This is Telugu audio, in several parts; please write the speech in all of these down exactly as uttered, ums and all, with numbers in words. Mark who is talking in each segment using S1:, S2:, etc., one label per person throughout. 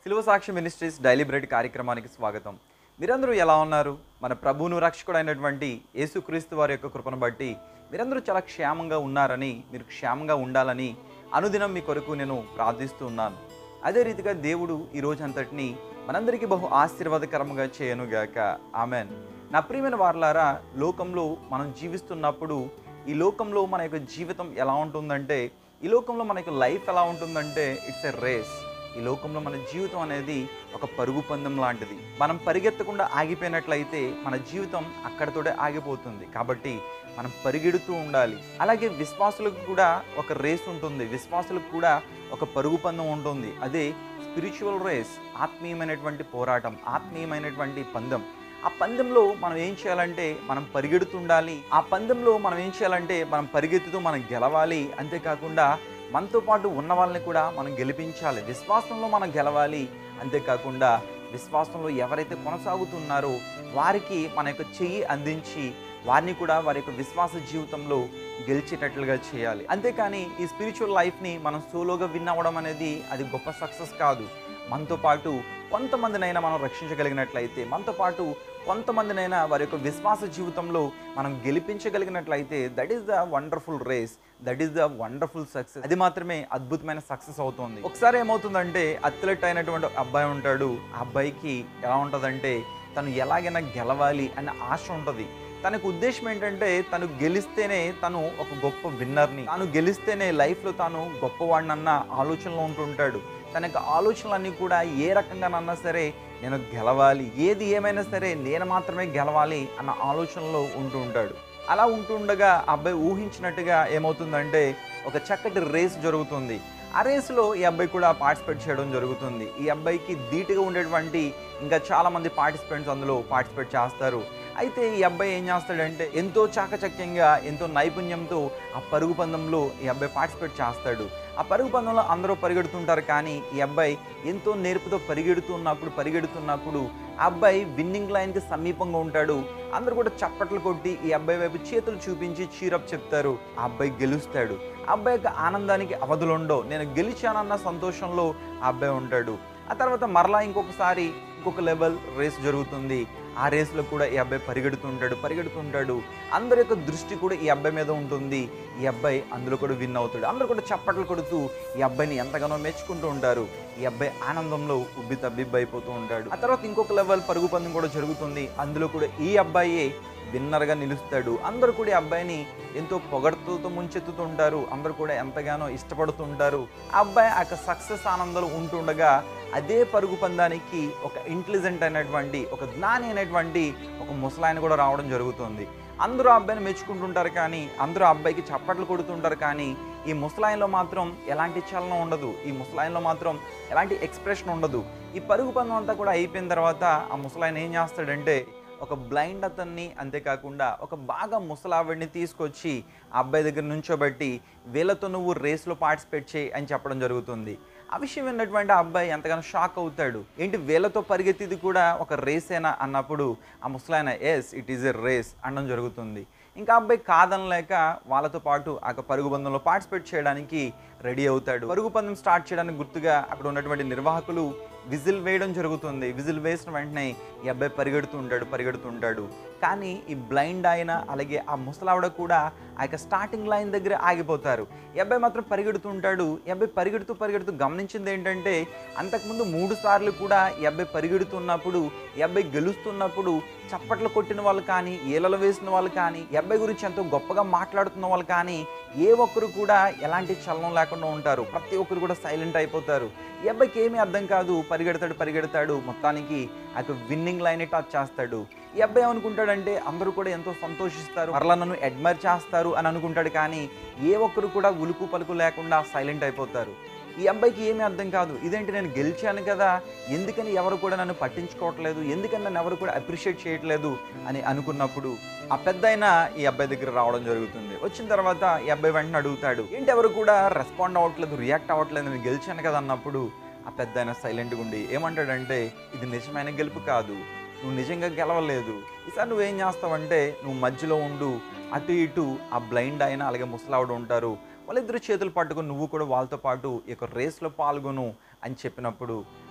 S1: సిలువ సాక్షి మినిస్ట్రీస్ డైలీ బ్రెడ్ కార్యక్రమానికి స్వాగతం. మీరందరూ ఎలా ఉన్నారు? మన ప్రభువును రక్షకుడైనటువంటి యేసుక్రీస్తు వారి యొక్క కృపను బట్టి మీరందరూ చాలా క్షేమంగా ఉన్నారని, మీరు క్షేమంగా ఉండాలని అనుదినం మీ కొరకు నేను ప్రార్థిస్తూ ఉన్నాను. అదే రీతిగా దేవుడు ఈ రోజు అంతటిని మనందరికీ బహు ఆశీర్వాదకరంగా చేయనుగాక. ఆమెన్. నా ప్రియమైన వారలారా, లోకంలో మనం జీవిస్తున్నప్పుడు ఈ లోకంలో మన యొక్క జీవితం ఎలా ఉంటుందంటే, ఈ లోకంలో మన యొక్క లైఫ్ ఎలా ఉంటుందంటే ఇట్స్ ఎ రేస్. ఈ లోకంలో మన జీవితం అనేది ఒక పరుగు పందెం లాంటిది. మనం పరిగెత్తకుండా ఆగిపోయినట్లయితే మన జీవితం అక్కడితోనే ఆగిపోతుంది. కాబట్టి మనం పరిగెడుతూ ఉండాలి. అలాగే విశ్వాసులకు కూడా ఒక రేస్ ఉంటుంది, విశ్వాసులకు కూడా ఒక పరుగు పందెం ఉంటుంది. అదే స్పిరిచువల్ రేస్, ఆత్మీయమైనటువంటి పోరాటం, ఆత్మీయమైనటువంటి పందెం. ఆ పందెంలో మనం ఏం చేయాలంటే మనం పరిగెడుతుండాలి. ఆ పందెంలో మనం ఏం చేయాలంటే మనం పరిగెత్తుతూ మనం గెలవాలి. అంతేకాకుండా మనతో పాటు ఉన్న వాళ్ళని కూడా మనం గెలిపించాలి. విశ్వాసంలో మనం గెలవాలి. అంతేకాకుండా విశ్వాసంలో ఎవరైతే కొనసాగుతున్నారో వారికి మన యొక్క చెయ్యి అందించి వారిని కూడా వారి యొక్క విశ్వాస జీవితంలో గెలిచేటట్లుగా చేయాలి. అంతేకాని ఈ స్పిరిచువల్ లైఫ్ని మనం సోలోగా విన్ అవ్వడం అనేది అది గొప్ప సక్సెస్ కాదు. మనతో పాటు కొంతమందినైనా మనం రక్షించగలిగినట్లయితే, మనతో పాటు కొంతమందినైనా వారి యొక్క విశ్వాస జీవితంలో మనం గెలిపించగలిగినట్లయితే that is the wonderful race, that is the wonderful success. అది మాత్రమే అద్భుతమైన సక్సెస్ అవుతుంది. ఒకసారి ఏమవుతుందంటే, అథ్లెట్ అయినటువంటి అబ్బాయి ఉంటాడు. ఆ అబ్బాయికి ఎలా ఉంటుందంటే తను ఎలాగైనా గెలవాలి అనే ఆశ ఉంటుంది. తనకు ఉద్దేశం ఏంటంటే తను గెలిస్తేనే తను ఒక గొప్ప విన్నర్ని, తాను గెలిస్తేనే లైఫ్లో తాను గొప్పవాడిని అన్న ఆలోచనలో ఉంటుంటాడు. తన యొక్క ఆలోచనలన్నీ కూడా ఏ రకంగానన్నా సరే నేను గెలవాలి, ఏది ఏమైనా సరే నేను మాత్రమే గెలవాలి అన్న ఆలోచనలో ఉంటూ ఉంటాడు. అలా ఉంటుండగా అబ్బాయి ఊహించినట్టుగా ఏమవుతుందంటే ఒక చక్కటి రేస్ జరుగుతుంది. ఆ రేసులో ఈ అబ్బాయి కూడా పార్టిసిపేట్ చేయడం జరుగుతుంది. ఈ అబ్బాయికి ధీటుగా ఉండేటువంటి ఇంకా చాలామంది పార్టిసిపెంట్స్ అందులో పార్టిసిపేట్ చేస్తారు. అయితే ఈ అబ్బాయి ఏం చేస్తాడంటే ఎంతో చాకచక్యంగా, ఎంతో నైపుణ్యంతో ఆ పరుగు పందెంలో ఈ అబ్బాయి పార్టిసిపేట్ చేస్తాడు. ఆ పరుగు పందెంలో అందరూ పరిగెడుతుంటారు, కానీ ఈ అబ్బాయి ఎంతో నేర్పుతో పరిగెడుతున్నప్పుడు పరిగెడుతున్నప్పుడు ఆ అబ్బాయి విన్నింగ్ లైన్కి సమీపంగా ఉంటాడు. అందరూ కూడా చప్పట్లు కొట్టి ఈ అబ్బాయి వైపు చేతులు చూపించి చీరప్ చెప్తారు. ఆ అబ్బాయి గెలుస్తాడు. ఆ అబ్బాయి యొక్క ఆనందానికి అవధులుండవు. నేను గెలిచానన్న సంతోషంలో ఆ అబ్బాయి ఉంటాడు. ఆ తర్వాత మరలా ఇంకొకసారి ఇంకొక లెవెల్ రేస్ జరుగుతుంది. ఆ రేస్లో కూడా ఈ అబ్బాయి పరిగెడుతుంటాడు పరిగెడుతుంటాడు అందరి యొక్క దృష్టి కూడా ఈ అబ్బాయి మీద ఉంటుంది. ఈ అబ్బాయి అందులో కూడా విన్ అవుతాడు. అందరూ కూడా చప్పట్లు కొడుతూ ఈ అబ్బాయిని ఎంతగానో మెచ్చుకుంటూ ఉంటారు. ఈ అబ్బాయి ఆనందంలో ఉబ్బి తబ్బిబ్బి అయిపోతూ ఉంటాడు. ఆ తర్వాత ఇంకొక లెవెల్ పరుగు పందెం కూడా జరుగుతుంది. అందులో కూడా ఈ అబ్బాయే విన్నర్గా నిలుస్తాడు. అందరూ కూడా ఈ అబ్బాయిని ఎంతో పొగడుతూ ముంచెత్తుతుంటారు. అందరూ కూడా ఎంతగానో ఇష్టపడుతుంటారు. ఆ అబ్బాయి ఆ యొక్క సక్సెస్ ఆనందాలు ఉంటుండగా అదే పరుగు పందానికి ఒక ఇంటెలిజెంట్ అయినటువంటి, ఒక జ్ఞాని అయినటువంటి ఒక ముసలాయన కూడా రావడం జరుగుతుంది. అందరూ ఆ అబ్బాయిని మెచ్చుకుంటుంటారు, కానీ అందరూ ఆ అబ్బాయికి చప్పట్లు కొడుతుంటారు, కానీ ఈ ముసలాయనలో మాత్రం ఎలాంటి చలనం ఉండదు. ఈ ముసలాయనలో మాత్రం ఎలాంటి ఎక్స్ప్రెషన్ ఉండదు. ఈ పరుగు పందం అంతా కూడా అయిపోయిన తర్వాత ఆ ముసలాయన ఏం చేస్తాడంటే ఒక బ్లైండ్ అతన్ని, అంతేకాకుండా ఒక బాగా ముసలావిడిని తీసుకొచ్చి ఆ అబ్బాయి దగ్గర నుంచోబెట్టి వీళ్ళతో నువ్వు రేస్లో పార్టిసిపేట్ చేయి అని చెప్పడం జరుగుతుంది. ఆ విషయం విన్నటువంటి ఆ అబ్బాయి ఎంతగానో షాక్ అవుతాడు. ఏంటి వీళ్ళతో పరిగెత్తిది కూడా ఒక రేసేనా అన్నప్పుడు ఆ ముసలాయన yes it is a race అనడం జరుగుతుంది. ఇంకా అబ్బాయి కాదనలేక వాళ్ళతో పాటు ఆ పరుగు పందెంలో పార్టిసిపేట్ చేయడానికి రెడీ అవుతాడు. పరుగు పందెం స్టార్ట్ చేయడానికి గుర్తుగా అక్కడ ఉన్నటువంటి నిర్వాహకులు విజిల్ వేయడం జరుగుతుంది. విజిల్ వేసిన వెంటనే ఈ అబ్బాయి పరిగెడుతూ ఉంటాడు పరిగెడుతూ ఉంటాడు కానీ ఈ బ్లైండ్ ఆయన అలాగే ఆ ముసలావిడ కూడా ఆ యొక్క స్టార్టింగ్ లైన్ దగ్గర ఆగిపోతారు. ఈ అబ్బాయి మాత్రం పరిగెడుతూ ఉంటాడు. ఈ అబ్బాయి పరిగెడుతూ పరిగెడుతూ గమనించింది ఏంటంటే అంతకుముందు మూడు సార్లు కూడా ఈ అబ్బాయి పరిగెడుతున్నప్పుడు, ఈ అబ్బాయి గెలుస్తున్నప్పుడు చప్పట్లు కొట్టిన వాళ్ళు కానీ, ఏలలు వేసిన వాళ్ళు కానీ, ఈ అబ్బాయి గురించి ఎంతో గొప్పగా మాట్లాడుతున్న వాళ్ళు కానీ ఏ ఒక్కరు కూడా ఎలాంటి చలనం లేకుండా ఉంటారు. ప్రతి ఒక్కరు కూడా సైలెంట్ అయిపోతారు. ఈ అబ్బాయికి ఏమీ అర్థం కాదు. పరిగెడతాడు పరిగెడతాడు మొత్తానికి ఆ విన్నింగ్ లైన్ టచ్ చేస్తాడు. ఈ అబ్బాయి ఏమనుకుంటాడంటే అందరూ కూడా ఎంతో సంతోషిస్తారు, మరలా నన్ను అడ్మైర్ చేస్తారు అని అనుకుంటాడు, కానీ ఏ ఒక్కరు కూడా ఉలుకు పలుకు లేకుండా సైలెంట్ అయిపోతారు. ఈ అబ్బాయికి ఏమీ అర్థం కాదు. ఇదేంటి, నేను గెలిచాను కదా, ఎందుకని ఎవరు కూడా నన్ను పట్టించుకోవట్లేదు, ఎందుకని నన్ను ఎవరు కూడా అప్రిషియేట్ చేయట్లేదు అని అనుకున్నప్పుడు ఆ పెద్దయినా ఈ అబ్బాయి దగ్గర రావడం జరుగుతుంది. వచ్చిన తర్వాత ఈ అబ్బాయి వెంటనే అడుగుతాడు, ఏంటి ఎవరు కూడా రెస్పాండ్ అవ్వట్లేదు, రియాక్ట్ అవ్వట్లేదు, నేను గెలిచాను కదా అన్నప్పుడు ఆ పెద్దయినా సైలెంట్గా ఉండి ఏమంటాడంటే ఇది నిజమైన గెలుపు కాదు, నువ్వు నిజంగా గెలవలేదు. ఈసారి నువ్వేం చేస్తావంటే నువ్వు మధ్యలో ఉండు, అటు ఇటు ఆ బ్లైండ్ అయినా అలాగే ముసలావిడ ఉంటారు, వాళ్ళిద్దరు చేతులు పట్టుకుని నువ్వు కూడా వాళ్ళతో పాటు ఈ యొక్క రేస్లో పాల్గొను అని చెప్పినప్పుడు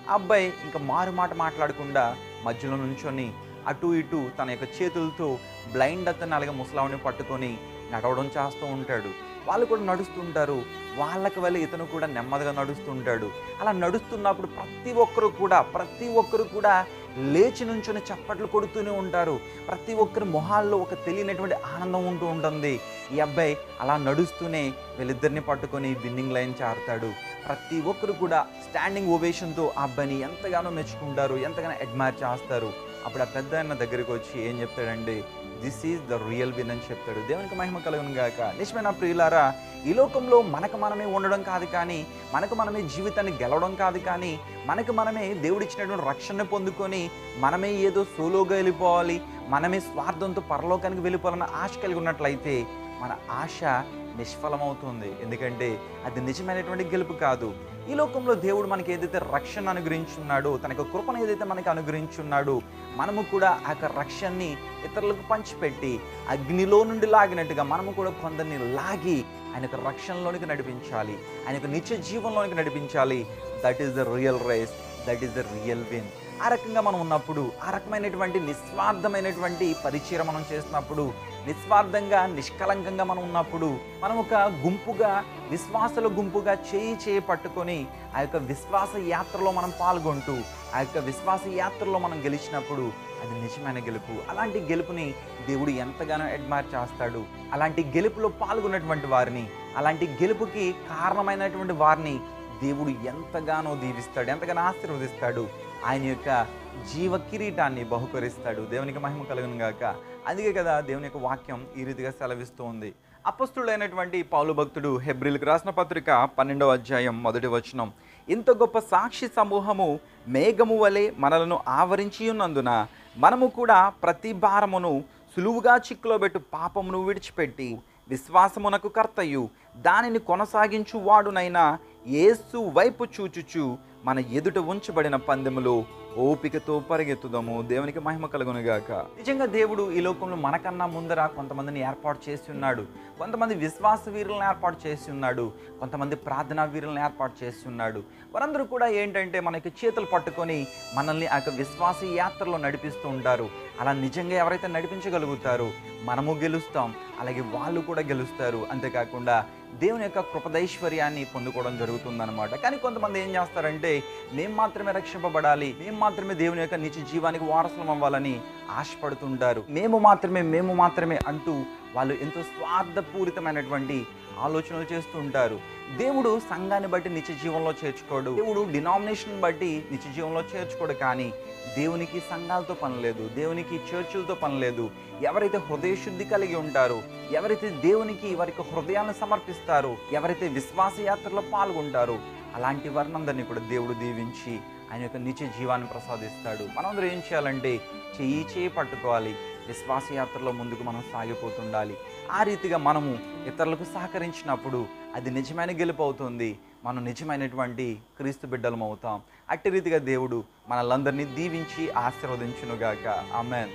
S1: ఆ అబ్బాయి ఇంకా మారు మాట మాట్లాడకుండా మధ్యలో నుంచొని అటు ఇటు తన యొక్క చేతులతో బ్లైండ్ అతన్ని అలాగే ముసలావుని పట్టుకొని నడవడం చేస్తూ ఉంటాడు. వాళ్ళు కూడా నడుస్తుంటారు. వాళ్ళకి వెళ్ళి ఇతను కూడా నెమ్మదిగా నడుస్తుంటాడు. అలా నడుస్తున్నప్పుడు ప్రతి ఒక్కరు కూడా ప్రతి ఒక్కరు కూడా లేచి నుంచొని చప్పట్లు కొడుతూనే ఉంటారు. ప్రతి ఒక్కరి మొహాల్లో ఒక తెలియనటువంటి ఆనందం ఉంటూ ఉంటుంది. ఈ అబ్బాయి అలా నడుస్తూనే వీళ్ళిద్దరిని పట్టుకొని విన్నింగ్ లైన్ చేరతాడు. ప్రతి ఒక్కరు కూడా స్టాండింగ్ ఓవేషన్తో ఆ అబ్బాయిని ఎంతగానో మెచ్చుకుంటారు, ఎంతగానో అడ్మైర్ చేస్తారు. అప్పుడు ఆ పెద్ద ఆయన దగ్గరికి వచ్చి ఏం చెప్తాడండి, this is the real win అని చెప్తాడు. దేవునికి మహిమ కలుగును గాక. నిజమైన ప్రియులారా, ఈ లోకంలో మనకు మనమే ఉండడం కాదు కానీ, మనకు మనమే జీవితాన్ని గెలవడం కాదు కానీ, మనకు మనమే దేవుడిచ్చినటువంటి రక్షణ పొందుకొని మనమే ఏదో సోలోగా వెళ్ళిపోవాలి, మనమే స్వార్థంతో పరలోకానికి వెళ్ళిపోవాలన్న ఆశ కలిగి ఉన్నట్లయితే మన ఆశ నిష్ఫలమవుతుంది. ఎందుకంటే అది నిజమైనటువంటి గెలుపు కాదు. ఈ లోకంలో దేవుడు మనకి ఏదైతే రక్షణ అనుగ్రహించున్నాడో, తన యొక్క కృపను ఏదైతే మనకి అనుగ్రహించున్నాడో, మనము కూడా ఆ యొక్క రక్షణని ఇతరులకు పంచిపెట్టి అగ్నిలో నుండి లాగినట్టుగా మనము కూడా కొందరిని లాగి ఆయన యొక్క రక్షణలోనికి నడిపించాలి, ఆయన యొక్క నిత్య జీవంలోనికి నడిపించాలి. That is the real race, that is the real win. ఆ రకంగా మనం ఉన్నప్పుడు, ఆ రకమైనటువంటి నిస్వార్థమైనటువంటి పరిచయం మనం చేస్తున్నప్పుడు, నిస్వార్థంగా నిష్కలంకంగా మనం ఉన్నప్పుడు, మనం ఒక గుంపుగా విశ్వాసుల గుంపుగా చేయి చేయి పట్టుకొని ఆ యొక్క విశ్వాస యాత్రలో మనం పాల్గొంటూ ఆ యొక్క విశ్వాస యాత్రలో మనం గెలిచినప్పుడు అది నిజమైన గెలుపు. అలాంటి గెలుపుని దేవుడు ఎంతగానో అడ్మైర్ చేస్తాడు. అలాంటి గెలుపులో పాల్గొన్నటువంటి వారిని, అలాంటి గెలుపుకి కారణమైనటువంటి వారిని దేవుడు ఎంతగానో దీవిస్తాడు, ఎంతగానో ఆశీర్వదిస్తాడు. ఆయన యొక్క జీవ కిరీటాన్ని బహుకరిస్తాడు. దేవునికి మహిమ కలుగును గాక. అందుకే కదా దేవుని యొక్క వాక్యం ఈ రీతిగా సెలవిస్తూ ఉంది. అపొస్తలుడైనటువంటి పౌలు భక్తుడు హెబ్రీలకు రాసిన పత్రిక పన్నెండవ అధ్యాయం మొదటి వచనం, ఇంత గొప్ప సాక్షి సమూహము మేఘము వలె మనలను ఆవరించి ఉన్నందున మనము కూడా ప్రతి భారమును సులువుగా చిక్కులో పెట్టు పాపమును విడిచిపెట్టి విశ్వాసమునకు కర్తయు దానిని కొనసాగించు వాడునైనా యేసు వైపు చూచుచు మన ఎదుట ఉంచబడిన పందెములో ఓపికతో పరిగెత్తుదాము. దేవునికి మహిమ కలుగునుగాక. నిజంగా దేవుడు ఈ లోకంలో మనకన్నా ముందర కొంతమందిని ఏర్పాటు చేసి ఉన్నాడు. కొంతమంది విశ్వాస వీరులను ఏర్పాటు చేసి ఉన్నాడు. కొంతమంది ప్రార్థనా వీరులను ఏర్పాటు చేసి ఉన్నాడు. వారందరూ కూడా ఏంటంటే మనకి చేతులు పట్టుకొని మనల్ని ఆ యొక్క విశ్వాస యాత్రలో నడిపిస్తూ ఉంటారు. అలా నిజంగా ఎవరైతే నడిపించగలుగుతారో మనము గెలుస్తాం, అలాగే వాళ్ళు కూడా గెలుస్తారు. అంతేకాకుండా దేవుని యొక్క కృపదైశ్వర్యాన్ని పొందుకోవడం జరుగుతుందన్నమాట. కానీ కొంతమంది ఏం చేస్తారంటే మేము మాత్రమే రక్షింపబడాలి, మేము మాత్రమే దేవుని యొక్క నిత్య జీవానికి వారసులం అవ్వాలని ఆశపడుతుంటారు. మేము మాత్రమే మేము మాత్రమే అంటూ వాళ్ళు ఎంతో స్వార్థపూరితమైనటువంటి ఆలోచనలు చేస్తూ ఉంటారు. దేవుడు సంఘాన్ని బట్టి నిత్య జీవంలో చేర్చుకోడు, దేవుడు డినామినేషన్ బట్టి నిత్య జీవంలో చేర్చుకోడు. కానీ దేవునికి సంఘాలతో పని లేదు, దేవునికి చర్చిలతో పని లేదు. ఎవరైతే హృదయ శుద్ధి కలిగి ఉంటారో, ఎవరైతే దేవునికి వారి యొక్క హృదయాన్ని సమర్పిస్తారో, ఎవరైతే విశ్వాస యాత్రలో పాల్గొంటారో అలాంటి వారినందరినీ కూడా దేవుడు దీవించి ఆయన యొక్క నిత్య జీవాన్ని ప్రసాదిస్తాడు. మనందరూ ఏం చేయాలంటే చెయ్యి చేయి పట్టుకోవాలి, విశ్వాస యాత్రలో ముందుకు మనం సాగిపోతుండాలి. ఆ రీతిగా మనము ఇతరులకు సహకరించినప్పుడు అది నిజమైన గెలుపు అవుతుంది. మనం నిజమైనటువంటి క్రీస్తు బిడ్డలం అవుతాం. అట్టి రీతిగా దేవుడు మనలందరినీ దీవించి ఆశీర్వదించునుగాక. ఆమేన్.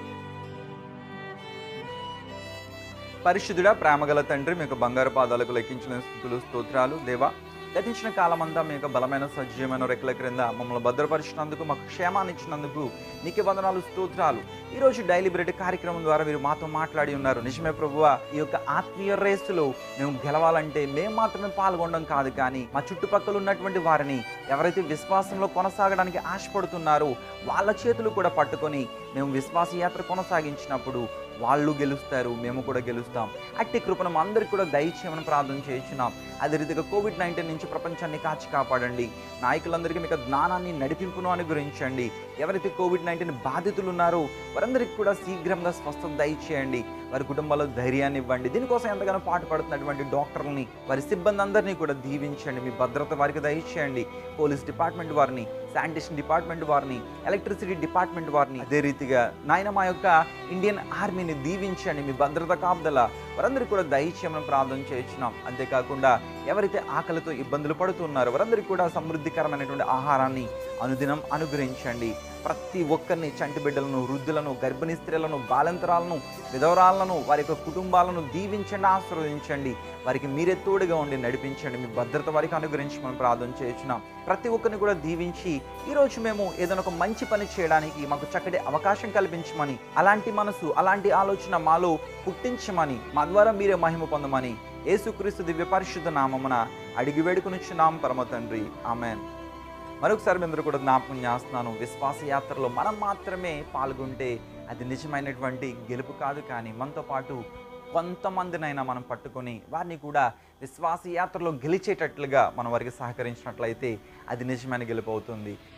S1: పరిశుద్ధుడా, ప్రేమగల తండ్రి, మీకు బంగారు పాదాలకు లెక్కించిన స్తుతులు స్తోత్రాలు. దేవా, గతించిన కాలమంతా మీ యొక్క బలమైన సజీవమైన రెక్కల క్రింద మమ్మల్ని భద్రపరిచినందుకు, మాకు క్షేమాన్ని ఇచ్చినందుకు నీకే వందనాలు, స్తోత్రాలు. ఈరోజు డైలీ బ్రెడ్ కార్యక్రమం ద్వారా మీరు మాతో మాట్లాడి ఉన్నారు. నిజమే ప్రభువా, ఈ యొక్క ఆత్మీయ రేసులో మేము గెలవాలంటే మేము మాత్రమే పాల్గొనడం కాదు, కానీ మా చుట్టుపక్కల ఉన్నటువంటి వారిని ఎవరైతే విశ్వాసంలో కొనసాగడానికి ఆశపడుతున్నారో వాళ్ళ చేతులు కూడా పట్టుకొని మేము విశ్వాస యాత్ర కొనసాగించినప్పుడు వాళ్ళు గెలుస్తారు, మేము కూడా గెలుస్తాం. అట్టి కృపను అందరికీ కూడా దయచేయమని ప్రార్థన చేయించున్నాం. అదే రీతిగా కోవిడ్ నైన్టీన్ నుంచి ప్రపంచాన్ని కాచి కాపాడండి. నాయకులందరికీ మీకు జ్ఞానాన్ని నడిపింపును అనుగ్రహించండి. ఎవరైతే కోవిడ్ నైన్టీన్ బాధితులు ఉన్నారో వారందరికీ కూడా శీఘ్రంగా స్వస్థత దయచేయండి. వారి కుటుంబాల్లో ధైర్యాన్ని ఇవ్వండి. దీనికోసం ఎంతగానో పాటు పడుతున్నటువంటి డాక్టర్లని, వారి సిబ్బంది అందరినీ కూడా దీవించండి. మీ భద్రత వారికి దయచేయండి. పోలీస్ డిపార్ట్మెంట్ వారిని, శానిటేషన్ డిపార్ట్మెంట్ వారిని, ఎలక్ట్రిసిటీ డిపార్ట్మెంట్ వారిని, అదే రీతిగా నాయన మా యొక్క ఇండియన్ ఆర్మీని దీవించండి. మీ భద్రత కాపుదల వారందరికీ కూడా దయచేయమని ప్రార్థన చేయించున్నాం. అంతేకాకుండా ఎవరైతే ఆకలితో ఇబ్బందులు పడుతున్నారో వారందరికీ కూడా సమృద్ధికరమైనటువంటి ఆహారాన్ని అనుదినం అనుగ్రహించండి. ప్రతి ఒక్కరిని, చంటి బిడ్డలను, వృద్ధులను, గర్భిణీ స్త్రీలను, బాలంతరాలను, విధవరాలను, వారి యొక్క కుటుంబాలను దీవించండి, ఆశీర్వదించండి. వారికి మీరే తోడుగా ఉండి నడిపించండి. మీ భద్రత వారికి అనుగ్రహించమని ప్రార్థన చేయించున్నాం. ప్రతి ఒక్కరిని కూడా దీవించి ఈరోజు మేము ఏదైనా ఒక మంచి పని చేయడానికి మాకు చక్కటి అవకాశం కల్పించమని, అలాంటి మనసు, అలాంటి ఆలోచన మాలో పుట్టించమని, మా ద్వారా మీరే మహిమ పొందమని యేసుక్రీస్తు దివ్య పరిశుద్ధ నామమున అడిగి వేడుకొనిచున్నాం పరమ తండ్రి. ఆమెన్. మరొకసారి మీ అందరూ కూడా జ్ఞాపకం చేస్తున్నాను, విశ్వాస యాత్రలో మనం మాత్రమే పాల్గొంటే అది నిజమైనటువంటి గెలుపు కాదు, కానీ మనతో పాటు కొంతమందినైనా మనం పట్టుకొని వారిని కూడా విశ్వాస యాత్రలో గెలిచేటట్లుగా మనం వారికి సహకరించినట్లయితే అది నిజమైన గెలుపు అవుతుంది.